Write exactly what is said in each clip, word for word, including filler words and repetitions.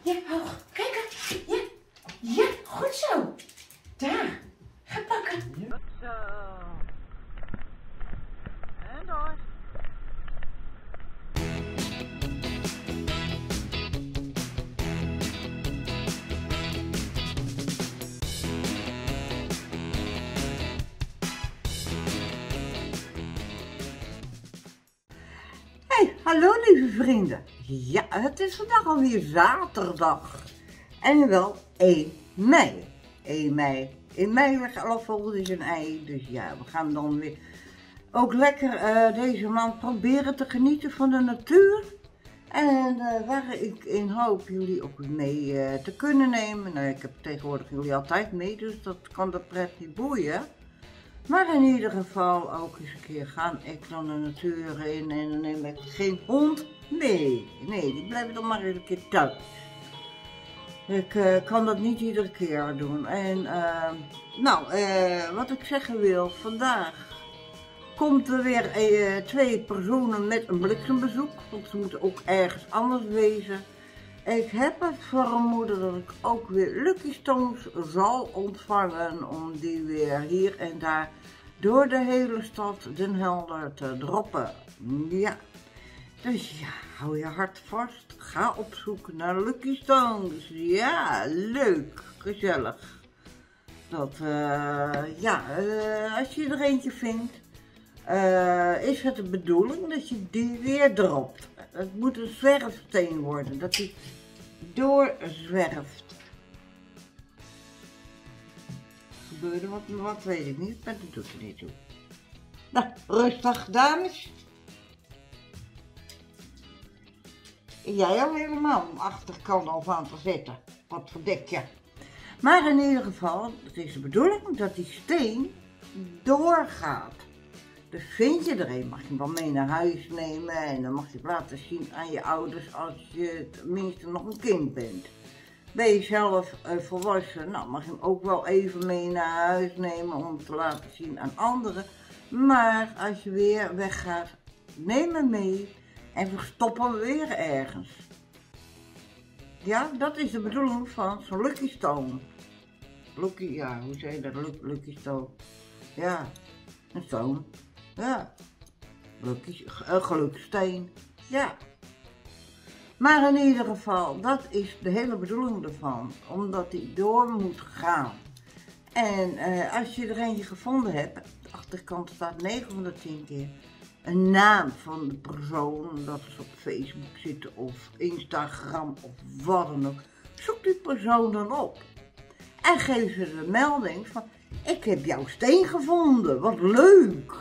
Ja, hoog. Kijken. Ja. Ja, goed zo. Daar. Ga pakken. Goed zo. En door. Hey, hallo lieve vrienden. Ja, het is vandaag alweer zaterdag. En wel één mei. één mei. In mei leggen alle vogels een ei. Dus ja, we gaan dan weer ook lekker uh, deze maand proberen te genieten van de natuur. En uh, waar ik in hoop jullie ook mee uh, te kunnen nemen. Nou, ik heb tegenwoordig jullie altijd mee, dus dat kan de pret niet boeien. Maar in ieder geval ook eens een keer ga ik dan de natuur in en dan neem ik geen hond mee. Nee, die blijven dan maar eens een keer thuis. Ik uh, kan dat niet iedere keer doen. En uh, nou, uh, wat ik zeggen wil, vandaag komt er weer uh, twee personen met een bliksembezoek. Want ze moeten ook ergens anders wezen. Ik heb het vermoeden dat ik ook weer Lucky Stones zal ontvangen om die weer hier en daar door de hele stad Den Helder te droppen. Ja, dus ja, hou je hart vast, ga op zoek naar Lucky Stones. Ja, leuk, gezellig. Dat, uh, ja, uh, als je er eentje vindt, uh, is het de bedoeling dat je die weer dropt. Het moet een zwerfsteen worden, dat die doorzwerft. Gebeurde wat, wat weet ik niet, maar dat doet er niet toe. Nou, rustig dames. Jij al helemaal om achterkant al aan te zetten. Wat verdek je. Maar in ieder geval, het is de bedoeling dat die steen doorgaat. Dus vind je er een, mag je hem wel mee naar huis nemen en dan mag je het laten zien aan je ouders als je tenminste nog een kind bent. Ben je zelf uh, volwassen, nou mag je hem ook wel even mee naar huis nemen om te laten zien aan anderen. Maar als je weer weggaat, neem hem mee en verstop hem weer ergens. Ja, dat is de bedoeling van zo'n Lucky Stone. Lucky, ja, hoe zeg je dat? Lucky Stone. Ja, een stone. Ja, Lucky, een gelukssteen. Ja. Maar in ieder geval, dat is de hele bedoeling ervan. Omdat die door moet gaan. En uh, als je er eentje gevonden hebt, op de achterkant staat negen van de tien keer een naam van de persoon. Dat is op Facebook zitten of Instagram of wat dan ook. Zoek die persoon dan op. En geef ze de melding van, ik heb jouw steen gevonden, wat leuk.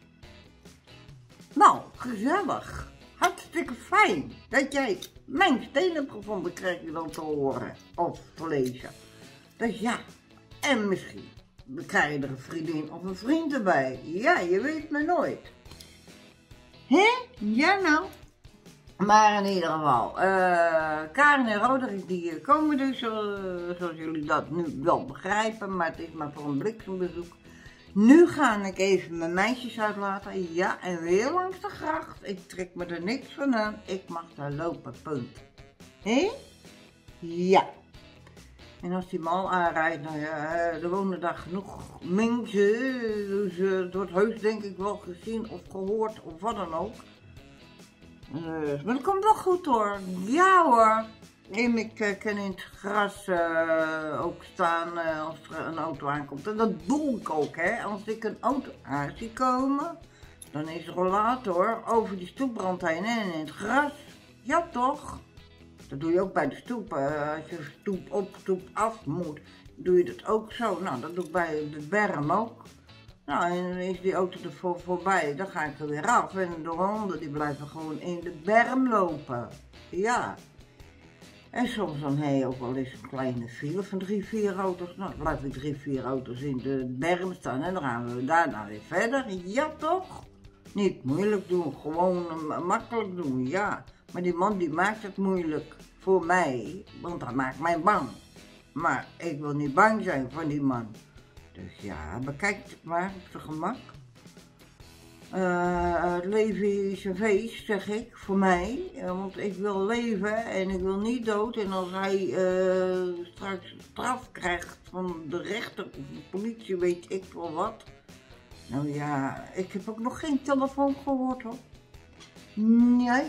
Nou, gezellig. Hartstikke fijn dat jij mijn steen hebt gevonden, krijg je dan te horen of te lezen. Dus ja, en misschien krijg je er een vriendin of een vriend erbij. Ja, je weet maar nooit. Hé? Ja nou. Maar in ieder geval, uh, Karen en Roderick die komen dus, uh, zoals jullie dat nu wel begrijpen, maar het is maar voor een bliksembezoek. Nu ga ik even mijn meisjes uitlaten, ja, en weer langs de gracht. Ik trek me er niks van aan, ik mag daar lopen, punt. Hé? Ja. En als die man aanrijdt, nou ja, er wonen daar genoeg mensen, dus uh, het wordt heus denk ik wel gezien of gehoord of wat dan ook. Uh, maar dat komt wel goed hoor, ja hoor. En ik uh, kan in het gras uh, ook staan uh, als er een auto aankomt. En dat doe ik ook, hè. Als ik een auto aan zie komen, dan is de rollator over die stoepbrand heen en in het gras. Ja toch? Dat doe je ook bij de stoep. Uh, als je stoep op, stoep af moet, doe je dat ook zo. Nou, dat doe ik bij de berm ook. Nou, en dan is die auto er voor, voorbij, dan ga ik er weer af. En de honden die blijven gewoon in de berm lopen. Ja. En soms dan heb je ook wel eens een kleine file van drie, vier auto's. Nou, dan blijven drie, vier auto's in de berm staan en dan gaan we daarna weer verder. Ja toch? Niet moeilijk doen, gewoon uh, makkelijk doen, ja. Maar die man die maakt het moeilijk voor mij, want hij maakt mij bang. Maar ik wil niet bang zijn voor die man. Dus ja, bekijk het maar op zijn gemak. Uh, het leven is een feest, zeg ik, voor mij. Uh, want ik wil leven en ik wil niet dood. En als hij uh, straks straf krijgt van de rechter of de politie, weet ik wel wat. Nou ja, ik heb ook nog geen telefoon gehoord hoor. Nee.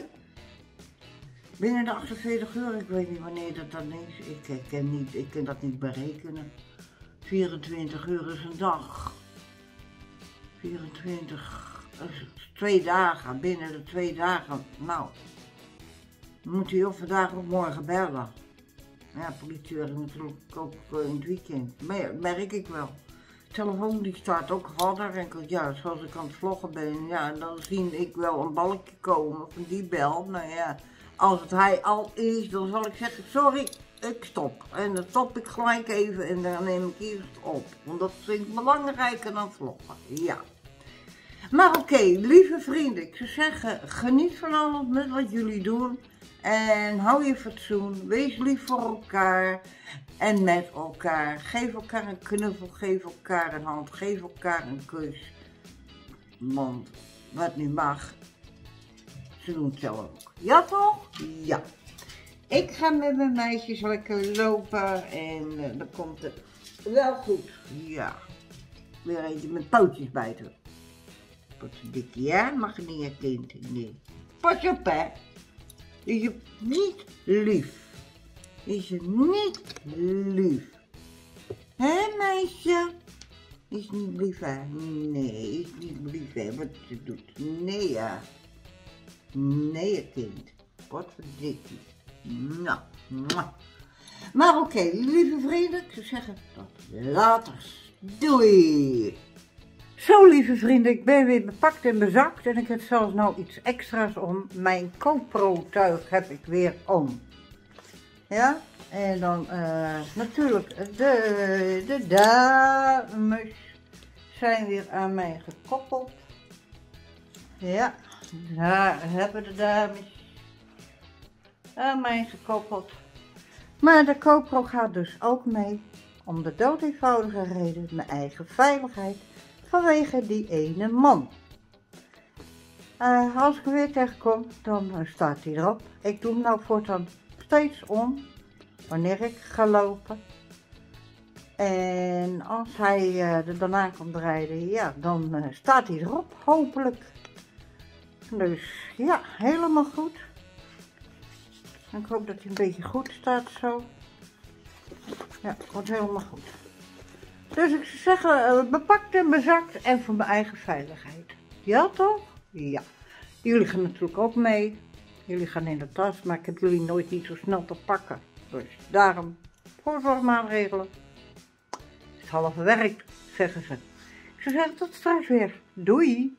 Binnen de achtenveertig uur, ik weet niet wanneer dat dan is. Ik, ik, ken niet, ik kan dat niet berekenen. vierentwintig uur is een dag. vierentwintig, twee dagen, binnen de twee dagen. Nou, dan moet hij of vandaag of morgen bellen. Ja, politie werkt natuurlijk ook in het weekend. Maar merk ik wel. De telefoon die staat ook harder en ja, zoals ik aan het vloggen ben, ja, dan zie ik wel een balkje komen van die bel. Nou ja, als het hij al is, dan zal ik zeggen, sorry, ik stop. En dan stop ik gelijk even en dan neem ik eerst op. Want dat vind ik belangrijker dan vloggen, ja. Maar oké, okay, lieve vrienden, ik zou zeggen, geniet van alles met wat jullie doen. En hou je fatsoen, wees lief voor elkaar en met elkaar. Geef elkaar een knuffel, geef elkaar een hand, geef elkaar een kus. Want wat nu mag, ze doen het zelf ook. Ja toch? Ja. Ik ga met mijn meisjes lekker lopen en uh, dan komt het wel goed. Ja. Weer eentje met pootjes bijten. Potverdikkie, ja? Mag je niet, hè, kind? Nee. Pas op, hè. Is je niet lief. Is je niet lief. Hé, meisje? Is niet lief, hè? Nee, is niet lief, hè, wat ze doet. Nee, ja. Nee, kind. Potverdikkie. Nou, mwah. Maar oké, okay, lieve vrienden, ik zou zeggen tot later. Doei! Zo lieve vrienden, ik ben weer bepakt en bezakt en ik heb zelfs nou iets extra's om. Mijn GoPro-tuig heb ik weer om. Ja, en dan uh, natuurlijk de, de dames zijn weer aan mij gekoppeld. Ja, daar hebben de dames aan mij gekoppeld. Maar de GoPro gaat dus ook mee om de dood eenvoudige reden mijn eigen veiligheid. Vanwege die ene man. Uh, als ik hem weer tegenkom, dan uh, staat hij erop. Ik doe hem nou voortaan steeds om, wanneer ik ga lopen. En als hij uh, er daarna komt rijden, ja, dan uh, staat hij erop, hopelijk. Dus ja, helemaal goed. En ik hoop dat hij een beetje goed staat zo. Ja, wordt helemaal goed. Dus ik zou zeggen, bepakt en bezakt en voor mijn eigen veiligheid. Ja toch? Ja. Jullie gaan natuurlijk ook mee. Jullie gaan in de tas, maar ik heb jullie nooit niet zo snel te pakken. Dus daarom, voorzorgmaatregelen. Het halve werk, zeggen ze. Ik zou zeggen, tot straks weer. Doei!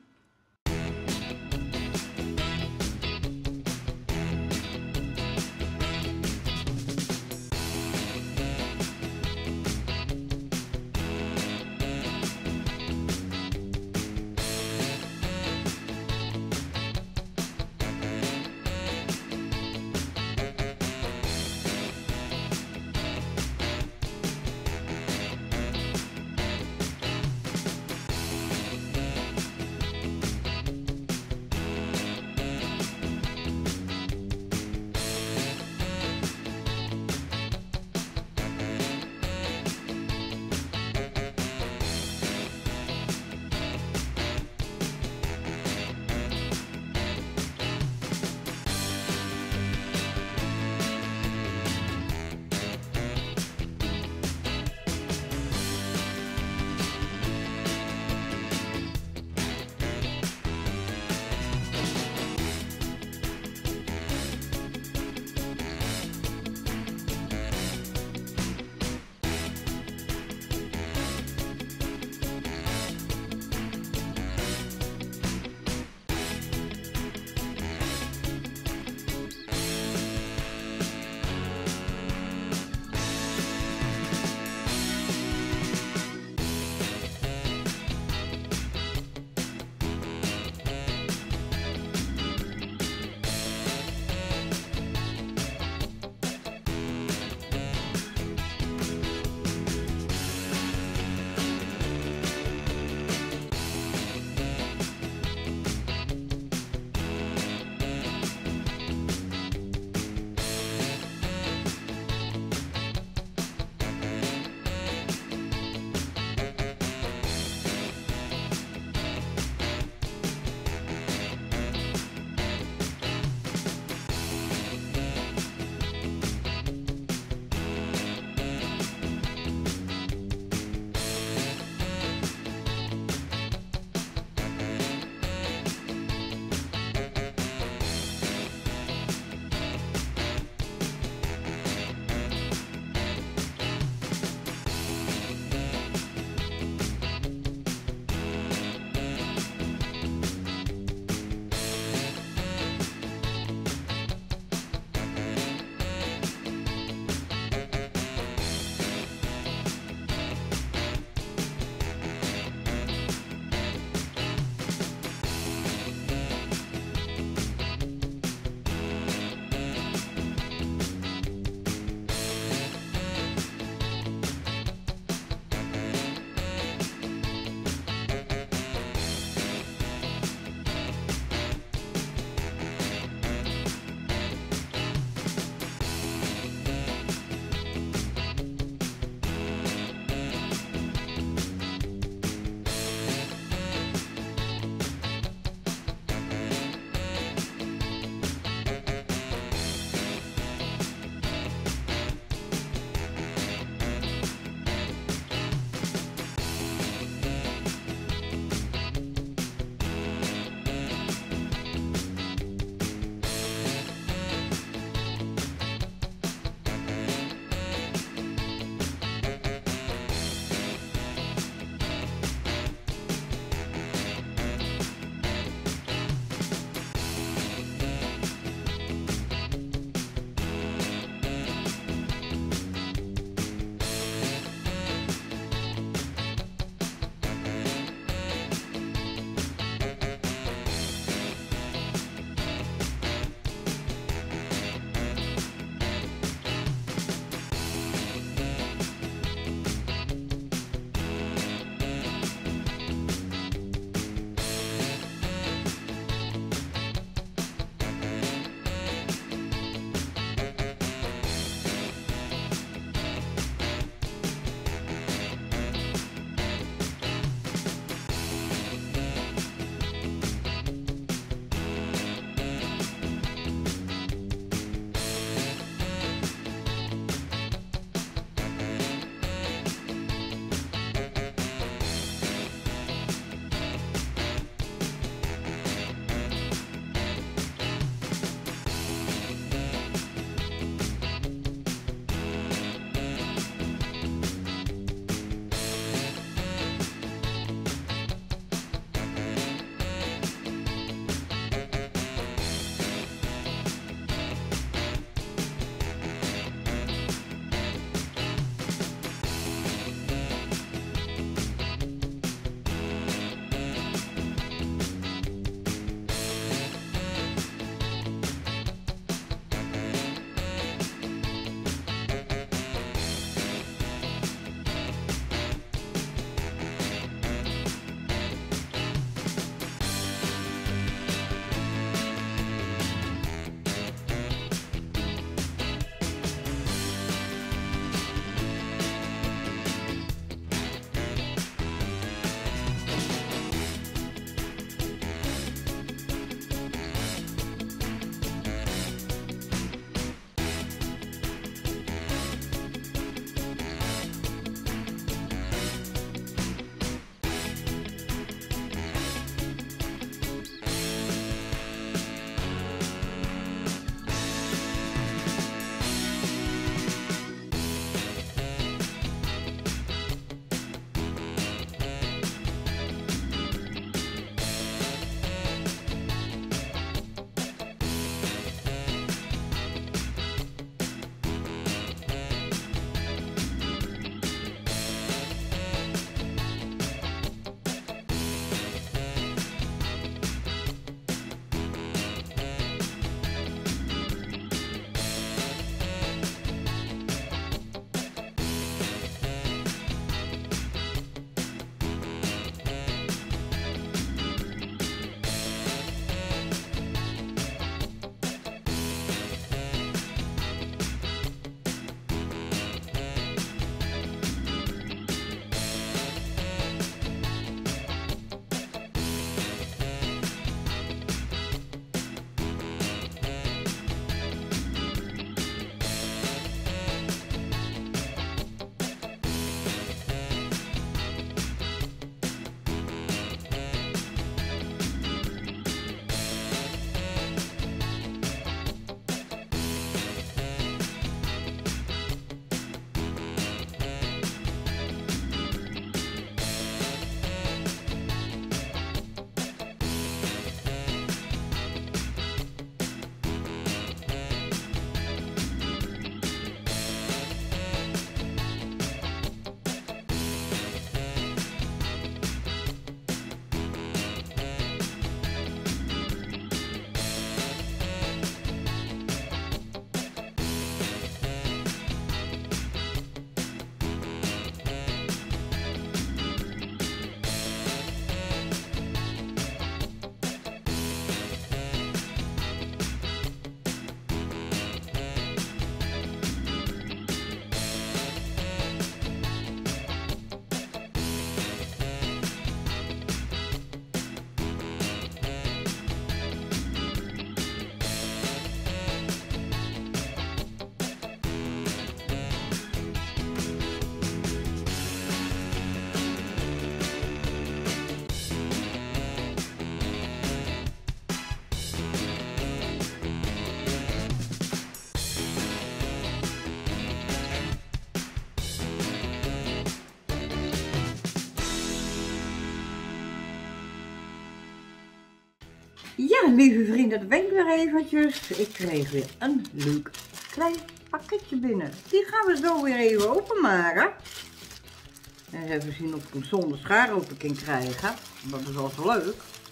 Ja, lieve vrienden, dat ben ik weer eventjes. Ik kreeg weer een leuk klein pakketje binnen. Die gaan we zo weer even openmaken. En even zien of ik hem zonder schaar open kan krijgen. Dat is wel zo leuk.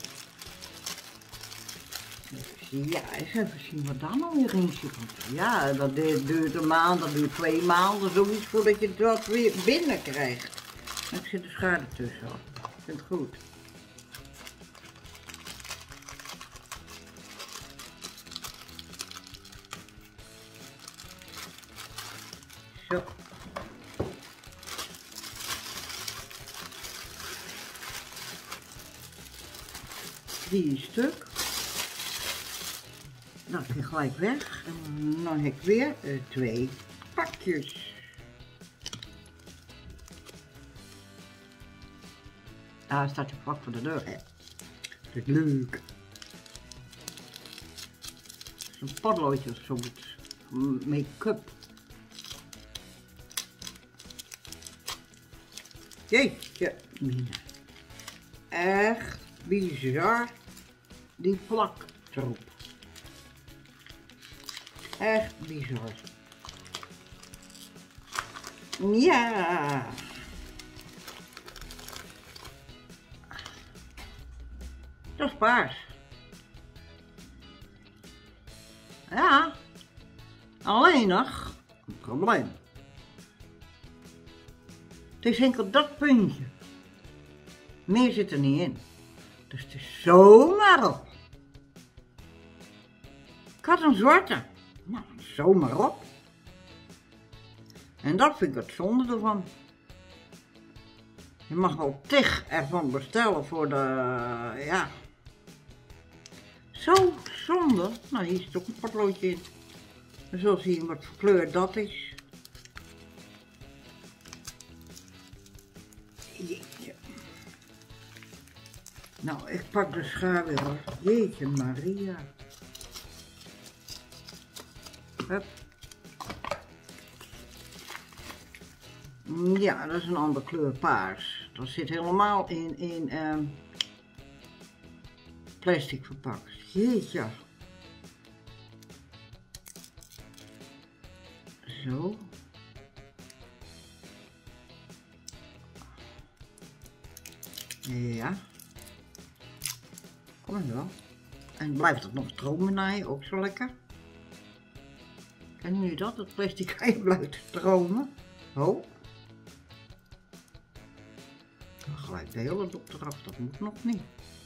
Even zien, ja, eens even zien wat daar nou weer in zit. Ja, dat duurt een maand, dat duurt twee maanden, zoiets voordat je dat weer binnen krijgt. En ik zit de schaar ertussen. Ik vind het goed. Zo. Drie stuk. Nou, ik ga gelijk weg. En dan heb ik weer uh, twee pakjes. Daar staat je pak voor de deur, hè. Dat is leuk. Zo'n potloodje of zo. Make-up. Jeetje, Mina. Echt bizar, die plaktroep. Echt bizar. Ja. Dat is paars. Ja. Alleen nog een probleem. Het is enkel dat puntje. Meer zit er niet in. Dus het is zomaar op. Ik had een zwarte. Nou, zomaar op. En dat vind ik het zonde ervan. Je mag wel tig ervan bestellen voor de, ja. Zo zonde. Nou, hier zit ook een potloodje in. We zullen zien wat voor kleur dat is. Jeetje. Nou, ik pak de schaar weer hoor. Jeetje Maria. Hup. Ja, dat is een andere kleur paars. Dat zit helemaal in, in uh, plastic verpakt. Jeetje. Zo. Ja. Kom maar wel. En blijft het nog stromen naaien, ook zo lekker. Kennen jullie dat? Het plastic ei blijft stromen. Oh. Dan gelijk de hele dop eraf, dat moet nog niet.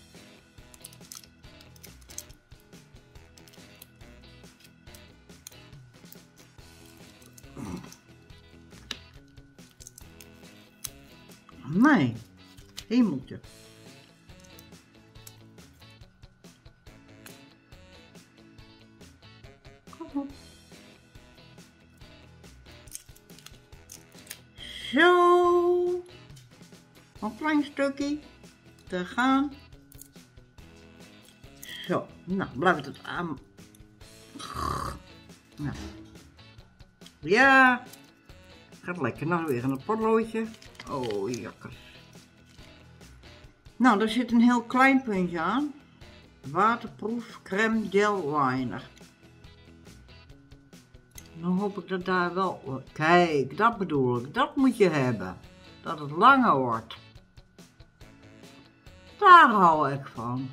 Nee, hemeltje. Kom op. Zo. Een klein stukje te gaan. Zo, nou blijft het aan. Nou. Ja, gaat lekker. Nou weer een potloodje. Oh, jakkers. Nou, daar zit een heel klein puntje aan. Waterproof crème gel liner. Dan hoop ik dat daar wel... Kijk, dat bedoel ik. Dat moet je hebben. Dat het langer wordt. Daar hou ik van.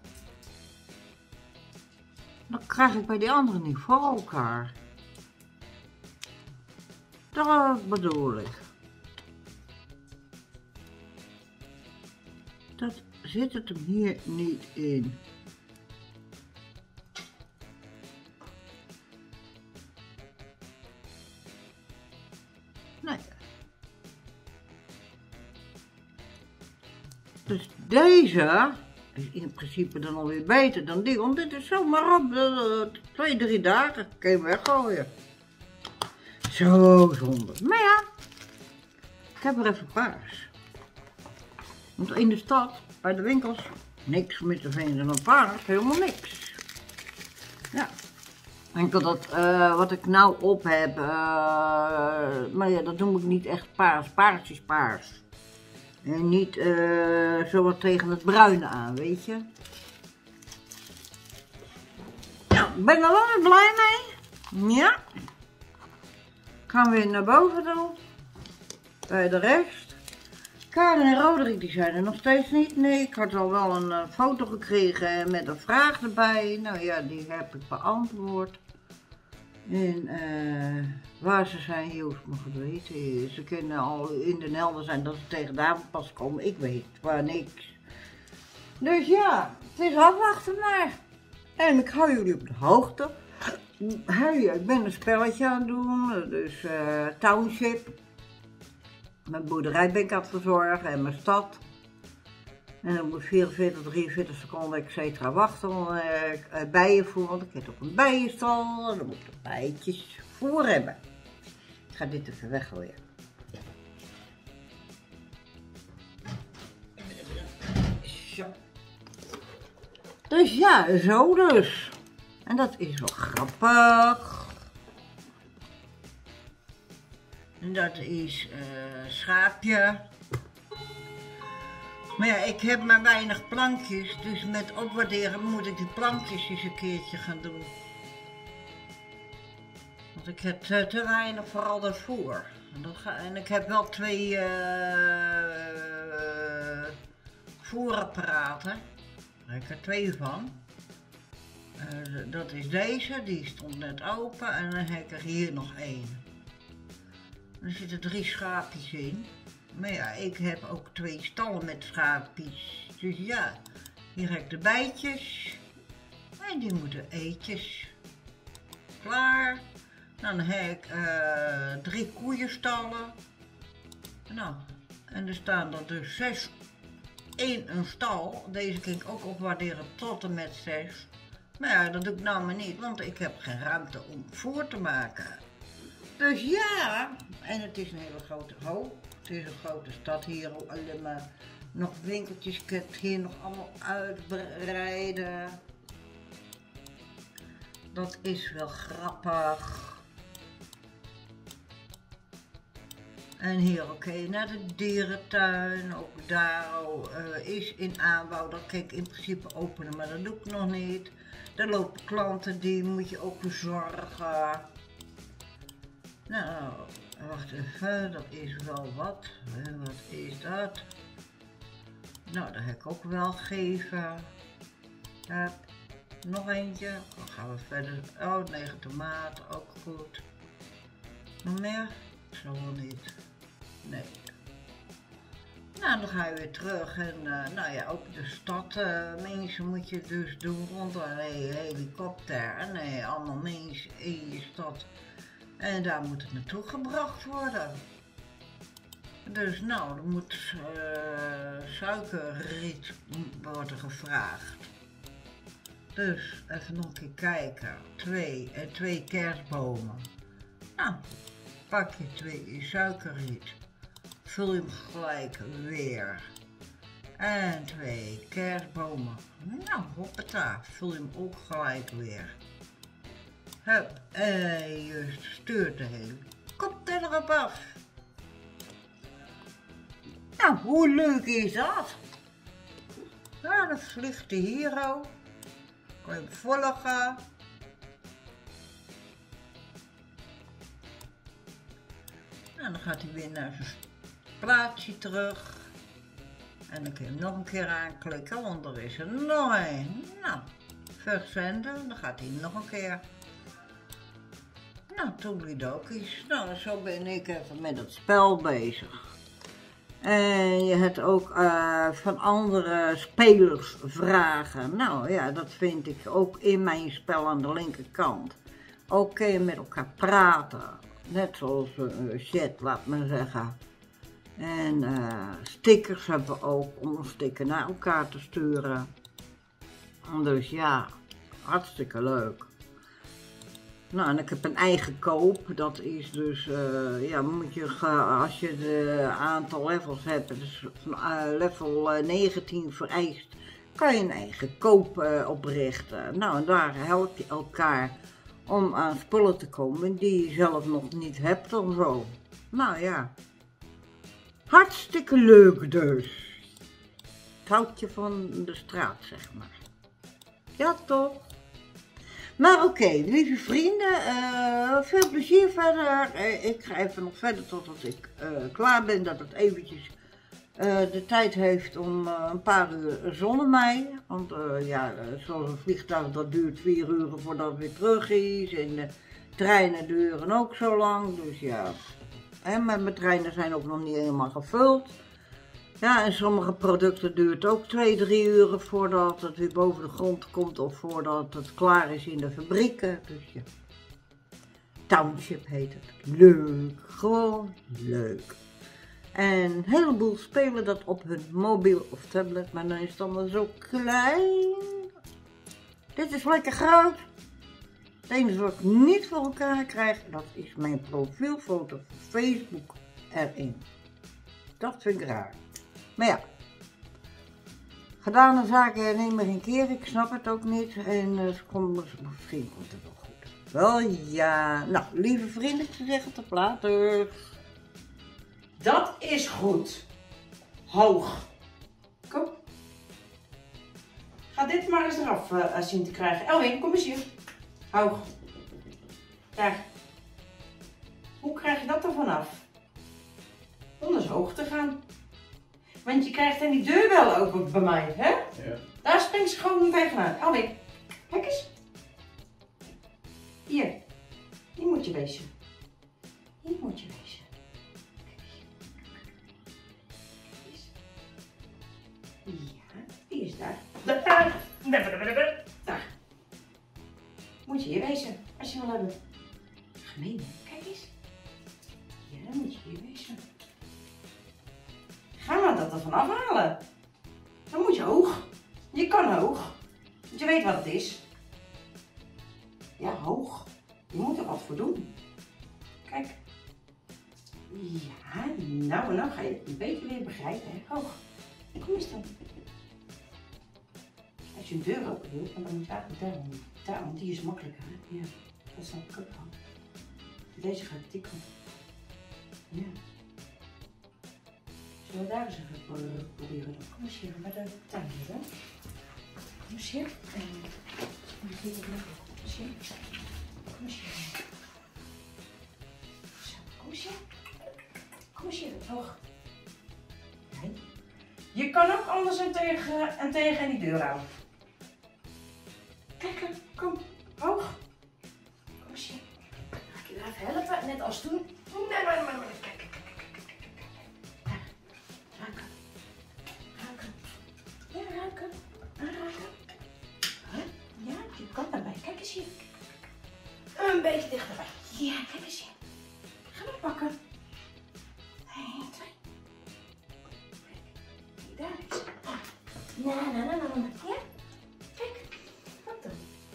Dat krijg ik bij die anderen niet voor elkaar. Dat bedoel ik. Dat zit het hem hier niet in. Nee. Dus deze is in principe dan alweer beter dan die, want dit is zomaar op de uh, twee, drie dagen. Kun je hem weggooien. Zo zonde. Maar ja, ik heb er even paars. Want in de stad, bij de winkels, niks meer te vinden dan paars, helemaal niks. Ja. Enkel dat uh, wat ik nou op heb, uh, maar ja, dat noem ik niet echt paars. Paars is paars. En niet uh, zo wat tegen het bruine aan, weet je. ik ben er wel weer blij mee. Ja. Ik ga hem weer naar boven doen. Bij de rest. Karen en Roderick die zijn er nog steeds niet. Nee, ik had al wel een uh, foto gekregen met een vraag erbij. Nou ja, die heb ik beantwoord. En uh, waar ze zijn, je hoeft me te weten. Ze kunnen al in de helder zijn dat ze tegen de avond pas komen. Ik weet waar niks. Dus ja, het is afwachten maar. En ik hou jullie op de hoogte. Hey, ik ben een spelletje aan het doen. Dus uh, Township. Mijn boerderij ben ik aan het verzorgen en mijn stad. En dan moet vierenveertig, drieënveertig seconden et cetera wachten om uh, bijen voer. Want ik heb ook een bijenstal en dan moet ik bijtjes voer hebben. Ik ga dit even weggooien. Zo. Dus ja, zo dus. En dat is wel grappig. En dat is uh, schaapje. Maar ja, ik heb maar weinig plankjes, dus met opwaarderen moet ik die plankjes eens een keertje gaan doen. Want ik heb te, te weinig voor al dat voer. En, dat ga, en ik heb wel twee uh, uh, voerapparaten. Daar heb ik er twee van. Uh, dat is deze, die stond net open en dan heb ik er hier nog één. Er zitten drie schaapjes in. Maar ja, ik heb ook twee stallen met schaapjes. Dus ja, hier heb ik de bijtjes. En die moeten eetjes. Klaar. Dan heb ik uh, drie koeienstallen. Nou, en er staan er dus zes in een stal. Deze kan ik ook opwaarderen tot en met zes. Maar ja, dat doe ik nou maar niet, want ik heb geen ruimte om voer te maken. Dus ja, en het is een hele grote hoop. Het is een grote stad hier, alleen maar nog winkeltjes. Ik heb hier nog allemaal uitbreiden. Dat is wel grappig. En hier oké, okay, naar de dierentuin. Ook daar uh, is in aanbouw. Dat kan ik in principe openen, maar dat doe ik nog niet. Er lopen klanten, die moet je ook bezorgen. Nou, wacht even, dat is wel wat. Wat is dat? Nou, dat heb ik ook wel gegeven. Hup. Nog eentje. Dan gaan we verder. Oh, negen tomaten, ook goed. Nog meer? Zo wel niet. Nee. Nou, dan ga je weer terug en uh, nou ja, ook de stad, uh, mensen moet je dus doen rond een helikopter en nee, allemaal mensen in je stad. En daar moet het naartoe gebracht worden. Dus nou, er moet uh, suikerriet worden gevraagd. Dus even nog een keer kijken. Twee en twee kerstbomen. Nou, pak je twee suikerriet. Vul je hem gelijk weer. En twee kerstbomen. Nou, hoppata, vul je hem ook gelijk weer. Hup, en je stuurt de helikopter erop af. Nou, hoe leuk is dat? Nou, dan vliegt hij hier ook. Kan je hem volgen. Nou, dan gaat hij weer naar zijn plaatsje terug. En dan kun je hem nog een keer aanklikken, want er is er nog een. Nou, verzenden, dan gaat hij nog een keer. Nou, toedelidokies. Nou, zo ben ik even met het spel bezig. En je hebt ook uh, van andere spelers vragen. Nou ja, dat vind ik ook in mijn spel aan de linkerkant. Ook kun je met elkaar praten. Net zoals uh, chat, laat maar zeggen. En uh, stickers hebben we ook om een sticker naar elkaar te sturen. Dus ja, hartstikke leuk. Nou, en ik heb een eigen koop. Dat is dus, uh, ja, moet je, als je het aantal levels hebt, dus uh, level negentien vereist, kan je een eigen koop uh, oprichten. Nou, en daar help je elkaar om aan spullen te komen die je zelf nog niet hebt of zo. Nou ja, hartstikke leuk dus. Het houtje van de straat, zeg maar. Ja, toch? Maar oké, okay, lieve vrienden, uh, veel plezier verder. Uh, ik ga even nog verder totdat ik uh, klaar ben, dat het eventjes uh, de tijd heeft om uh, een paar uur zonder mij. Want uh, ja, zoals een vliegtuig, dat duurt vier uur voordat het weer terug is. En de treinen duren ook zo lang, dus ja. En mijn treinen zijn ook nog niet helemaal gevuld. Ja, en sommige producten duurt ook twee, drie uren voordat het weer boven de grond komt of voordat het klaar is in de fabrieken. Dus ja, Township heet het. Leuk, gewoon leuk. En een heleboel spelen dat op hun mobiel of tablet, maar dan is het allemaal zo klein. Dit is lekker groot. Het enige wat ik niet voor elkaar krijg, dat is mijn profielfoto voor Facebook erin. Dat vind ik raar. Maar ja, gedane zaken hernemen geen keer, ik snap het ook niet en uh, misschien komt het wel goed. Wel ja, nou lieve vrienden, ik zeg het op later. Dat is goed. Hoog. Kom. Ga dit maar eens eraf uh, zien te krijgen. Elwin, kom eens hier. Hoog. Daar. Hoe krijg je dat er vanaf? Om dus hoog te gaan. Want je krijgt dan die deur wel open bij mij, hè? Ja. Daar springt ze gewoon tegenaan. Alweer. Kijk eens. Hier. Hier moet je wezen. Hier moet je wezen. Kijk eens. Ja, die is daar. Daar. Daar. Moet je hier wezen, als je wil hebben. Gemeen, hè? Kijk eens. Ja, dan moet je hier wezen. Ga maar dat ervan afhalen. Dan moet je hoog. Je kan hoog. Want je weet wat het is. Ja, hoog. Je moet er wat voor doen. Kijk. Ja, nou en nou ga je het een beetje weer begrijpen, hè? Hoog. Kom eens dan. Als je een deur open doet, dan moet je eigenlijk daar, daar, want die is makkelijker, hè? Ja, dat snap ik ook wel. Deze gaat die kant. Ja. Zullen we daar eens even proberen dan? Kom eens hier, bij de tuin hier, hè? Kom eens hier. Kom eens hier. Kom eens hier. Kom eens hier. Zo, kom eens hier. Kom eens hier, hoog. Nee. Je kan ook anders en tegen en tegen die deur houden. Kijk, kom, hoog. Kom eens hier. Dan ga ik je daar even helpen, net als toen. Nee, nee, nee, nee. Kijk, kijk, kijk, kijk, kijk, kijk. Daar. Ruiken. Ruiken. Ja, ruiken. Aanraken. Huh? Ja, je kan daarbij. Kijk eens hier. Een beetje dichterbij. Ja, kijk eens hier. Ga maar pakken. Eén, twee. Kijk, daar is het. Na, na, na, na, na. Ja? Kijk. Wat dan?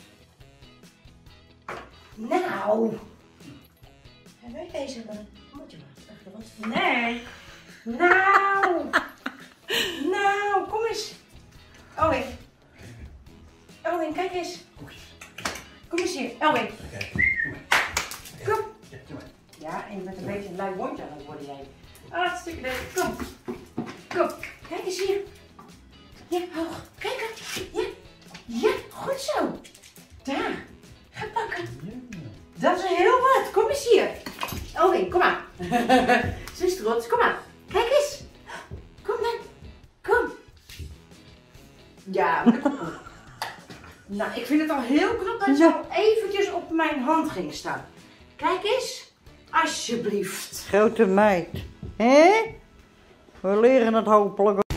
Nou. En wij deze dan? Moet je maar achter wat? Nee. Nou. Nou, kom eens. Elwin. Elwin, kijk eens. Kom eens hier. Elwin. Kom. Ja, en je bent een beetje een lui hondje aan het worden jij. Hartstikke leuk. Kom. Kom. Kijk eens hier. Ja, hoog. Kijk. Ja. Ja, goed zo. Daar. Ga pakken. Dat is heel wat. Kom eens hier. Elwin, kom maar. Ze is trots. Kom maar. Kijk eens. Kom dan. Kom. Ja, maar kom op. Nou, ik vind het al heel knap dat je al eventjes op mijn hand ging staan. Kijk eens. Alsjeblieft. Grote meid. Hé? We leren het hopelijk.